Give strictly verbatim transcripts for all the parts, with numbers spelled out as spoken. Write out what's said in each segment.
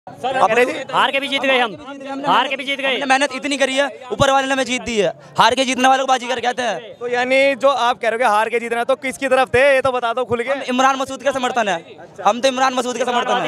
हार के भी जीत गए, हम हार के भी जीत गए। मेहनत इतनी करी है, ऊपर वाले ने हमें जीत दी है। हार के जीतने वालों को बाजीगर कहते हैं। तो यानी जो आप कह रहे हो हार के जीतना, तो किसकी तरफ थे ये तो बता दो खुल के। इमरान मसूद का समर्थन है। हम तो इमरान मसूद का समर्थन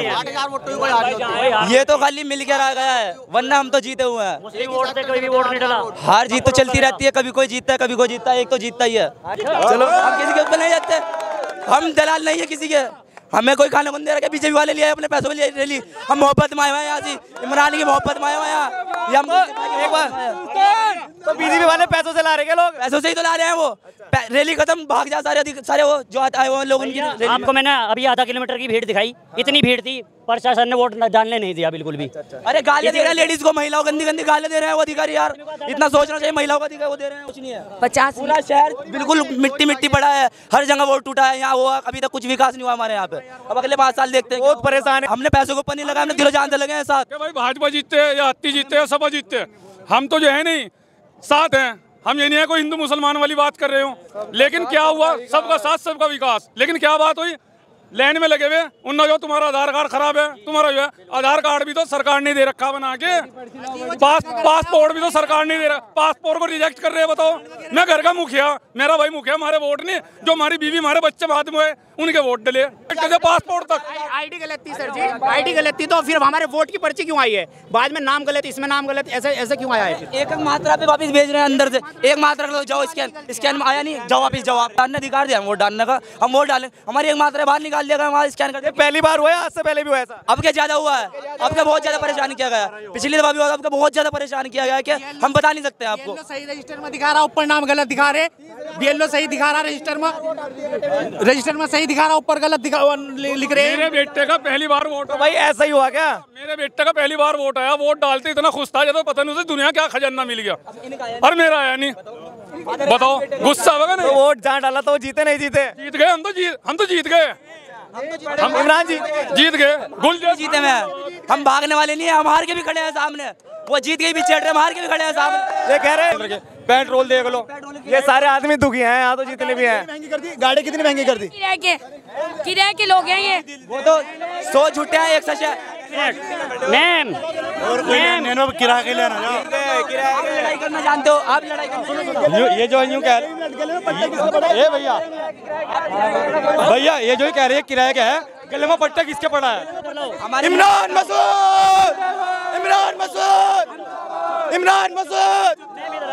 है। ये तो खाली मिल के रह गया है, वरना हम तो जीते हुए हैं। मुस्लिम वोट से कोई भी वोट नहीं डला। हार जीत तो चलती रहती है, कभी कोई जीतता है कभी कोई जीतता है, एक तो जीतता ही है। चलो हम किसी के ऊपर नहीं जाते, हम दलाल नहीं है किसी के। हमें कोई खाने को नहीं दे रहा, बीजेपी वाले लिए अपने पैसों में ले ली। हम मोहब्बत में आए हुए हैं यहाँ से, इमरान की मोहब्बत में आए हुए हैं यहाँ। ये हम एक बार तो बीजेपी वाले पैसों से ला रहे हैं, लोग पैसों से ही तो ला रहे हैं। वो रैली खत्म, भाग जा सारे सारे वो जो आए हुए लोग उनकी। आपको मैंने अभी आधा किलोमीटर की भीड़ दिखाई, इतनी भीड़ थी, प्रशासन ने वोट डालने नहीं दिया बिल्कुल भी। अरे गाली दे रहे हैं लेडीज को, महिलाओं गंदी गंदी गाली दे रहे हैं वो अधिकारी। यार इतना सोचना चाहिए, महिलाओं का अधिकार वो दे रहे हैं, कुछ नहीं है। पचास पूरा शहर बिल्कुल मिट्टी मिट्टी पड़ा है, हर जगह वोट टूटा है। यहाँ हुआ अभी तक कुछ विकास नहीं हुआ हमारे यहाँ पे। अब अगले पाँच साल देखते हैं। बहुत परेशान है। हमने पैसों को ऊपर नहीं लगा, हमने दिलो जान से लगे हैं साथ। भाई भाजपा जीतते हैं या हत्ती जीतते हैं, सपा जीतते हैं, हम तो जो है नहीं साथ हैं। हम ये नहीं है कोई हिंदू मुसलमान वाली बात कर रहे हो, लेकिन क्या हुआ, सबका साथ सबका विकास। लेकिन क्या बात हुई, लाइन में लगे हुए उन जो तुम्हारा आधार कार्ड खराब है, तुम्हारा जो है आधार कार्ड भी तो सरकार ने दे रखा बना के, पास पासपोर्ट भी तो सरकार ने दे रखा, पासपोर्ट को रिजेक्ट कर रहे हैं। बताओ, मैं घर का मुखिया, मेरा भाई मुखिया, हमारे वोट नहीं, जो हमारी बीवी हमारे बच्चे बाद में हुए उनके वोट डले पासपोर्ट तक। आईडी गलत थी सर जी, आईडी गलत थी, तो फिर हमारे वोट की पर्ची क्यों आई है? बाद में नाम गलत, इसमें नाम गलत, ऐसे ऐसे क्यों आया है? एक एक मात्रा पे वापस भेज रहे हैं अंदर से, एक मात्रा लो जाओ, स्कैन स्कैन में आया नहीं, जाओ वापस जाओ। डालने अधिकार दिया वोट डालने का, हम वोट डालें, हमारी एक मात्रा बाहर निकाल दिया, वहाँ स्कैन कर। पहली बार हुआ है, आज से पहले भी हुआ ऐसा? अब क्या ज्यादा हुआ है, अब क्या बहुत ज्यादा परेशान किया गया। पिछली दफा भी हुआ, अब क्या बहुत ज्यादा परेशान किया गया कि हम बता नहीं सकते आपको। सही रजिस्टर में दिखा रहा, ऊपर नाम गलत दिखा रहे। बीएलओ सही दिखा रहा रजिस्टर में, रजिस्टर में सही दिखा रहा, ऊपर गलत लिख रहे हैं। मेरे बेटे का पहली बार वोट। तो भाई ऐसा ही हुआ क्या? मेरे बेटे का पहली बार वोट आया, वोट डालते इतना खुश था जब पता नहीं उसे दुनिया क्या खजाना मिल गया, और मेरा आया नहीं। बताओ गुस्सा होगा नहीं? तो वोट जहाँ डाला तो वो जीते नहीं जीते? जीत गए हम तो, जीत हम तो जीत गए, हम इमरान जी जीत गए, गुल जीते में। हम भागने वाले नहीं है, हम हार के भी खड़े हैं सामने। वो जीत गई भी चढ़ रहे, हम हार के भी खड़े हैं सामने। ये कह रहे हैं पेट्रोल देख लो, ये सारे आदमी दुखी हैं, यहाँ तो जितने भी हैं। महंगी कर दी गाड़ी, कितनी महंगी कर दी? किराए के किराए के लोग हैं ये। वो तो सौ झूठे हैं, एक सच है। मैम मैम किराए के लिए लड़ाई करना जानते हो आप? लड़ाई करना ये जो यूँ कह रहे ये भैया भैया ये जो कह रहे हैं किराए का है, गले में पट्टा किसके पड़ा है? इमरान मसूद, इमरान मसूद, इमरान मसूद।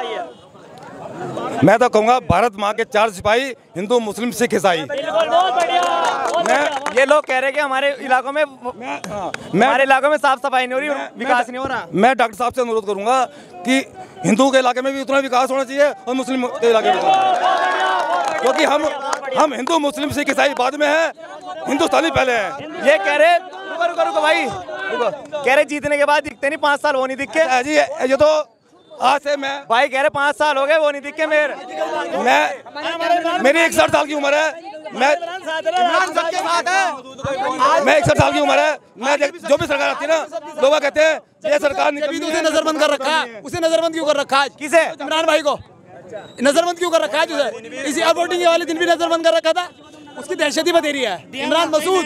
मैं तो कहूँगा भारत माँ के चार सिपाही, हिंदू मुस्लिम सिख ईसाई। मैं ये लोग कह रहे हैं कि हमारे इलाकों में मैं हमारे इलाकों में साफ सफाई नहीं हो रही, विकास नहीं हो रहा। मैं डॉक्टर साहब से अनुरोध करूंगा कि हिंदू के इलाके में भी उतना विकास होना चाहिए और मुस्लिम के इलाके में, क्योंकि हम हम हिंदू मुस्लिम सिख ईसाई बाद में है, हिंदुस्तानी पहले है। ये कह रहे रुको रुको रुको भाई रुको, कह रहे जीतने के बाद दिखते नहीं, पाँच साल वो नहीं दिखे जी। ये तो आज से मैं भाई कह रहे पाँच साल हो गए वो नहीं दिखे मेरे। मैं मेरी इकसठ साल की उम्र है, मैं सबके साथ है। मैं इकसठ साल की उम्र है। मैं जो भी सरकार आती है ना, लोग कहते हैं ये सरकार उसे नजरबंद कर रखा है, उसे नजरबंद क्यों कर रखा है? किसे? इमरान भाई को नजरबंद क्यों कर रखा है? तुझे इसी वोटिंग वाले दिन भी नजरबंद कर रखा था, उसकी दहशत ही बतेरी है। इमरान मसूद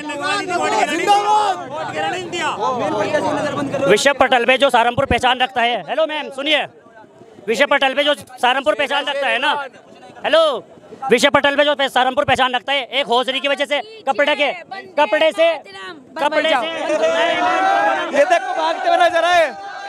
विषय पटल पे जो सहारनपुर पहचान रखता है। हेलो मैम सुनिए, विषय पटल पे जो सहारनपुर पहचान रखता है ना, हेलो, विषय पटल पे जो सहारनपुर पहचान रखता है, एक हौसरी की वजह से, कपड़े के कपड़े से कपड़े से ये देखो भागते हुए नजर आए।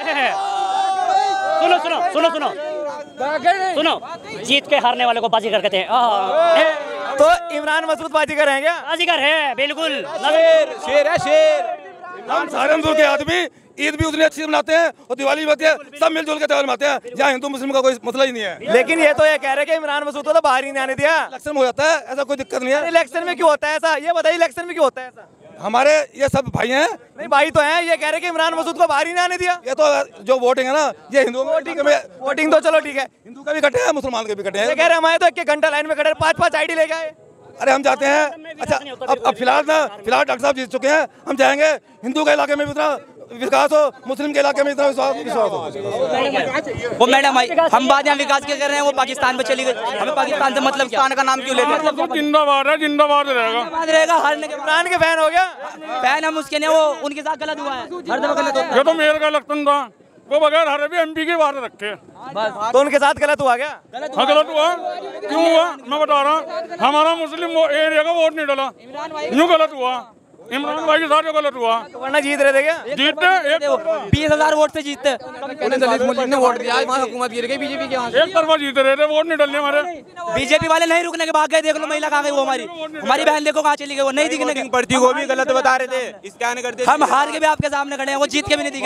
सुनो सुनो सुनो सुनो सुनो जीत के हारने वाले को बाजीगर कहते हैं। तो इमरान मसूद बाजीगर हैं क्या? बाजीगर है बिल्कुल, शेर शेर है शेर। हम सहारनपुर के आदमी ईद भी उतनी अच्छी मनाते हैं और दिवाली भी होती है, सब मिलजुल के त्योहार मनाते हैं, यहाँ हिंदू मुस्लिम का कोई मसला ही नहीं है। लेकिन ये तो ये कह रहे हैं कि इमरान मसूद को तो बाहर ही नहीं आने दिया। इलेक्शन में हो जाता है, ऐसा कोई दिक्कत नहीं है। इलेक्शन में क्यों होता है ऐसा, ये बताइए, इलेक्शन में क्यों होता है ऐसा? हमारे ये सब भाई हैं। नहीं भाई तो हैं, ये कह रहे हैं कि इमरान मसूद को बाहर ही नहीं आने दिया। ये तो जो वोटिंग है ना, ये हिंदुओं वोटिंग वोटिंग तो चलो ठीक है, हिंदू का भी कटे हैं, मुसलमान के भी कटे हैं। ये कह रहे हमारे तो एक एक घंटा लाइन में खड़े, पाँच पाँच आईडी लेके आए। अरे हम जाते हैं, अच्छा अब अब फिलहाल ना फिलहाल डॉक्टर साहब जीत चुके हैं, हम जाएंगे हिंदू के इलाके में भी उतना विकास हो, मुस्लिम के इलाके में इतना विश्वास विश्वास हो। वो मैडम आई, हम बात यहाँ विकास के कर रहे हैं, वो पाकिस्तान में चली गई। हमें पाकिस्तान से मतलब क्या? का नाम क्यों लेते हैं? जिंदाबाद है, जिंदाबाद रहेगा, जिंदाबाद रहेगा। हारने के इमरान के फैन हो गया, फैन हम उसके नहीं, वो उनके साथ गलत हुआ है, हर दफा गलत होता ये तो मेयर का इलेक्शन था, वो बगैर हरे भी एमपी के बाहर रखे। तो उनके साथ गलत हुआ क्या? हाँ गलत हुआ, क्यों हुआ मैं बता रहा हूँ। हमारा मुस्लिम एरिया का वोट नहीं डाला, यूँ गलत हुआ। इमरान भाई के साथ जो गलत हुआ, वरना जीत रहे थे क्या? जीतते एक बीस हजार वोट से जीतते। ने वोट दिया, वहाँ हुकूमत गिर गई बीजेपी के। एक तरफा जीत रहे थे, वोट नहीं डालने हमारे। बीजेपी वाले नहीं रुकने के भाग गए, देख लो महिला कहाँ गई, वो हमारी हमारी बहन देखो कहाँ चली गई, वो नहीं दिखने की पड़ती, वो भी गलत बता रहे थे, इसका नहीं करते। हम हार के भी आपके सामने खड़े हैं, वो जीत के भी नहीं दिखे।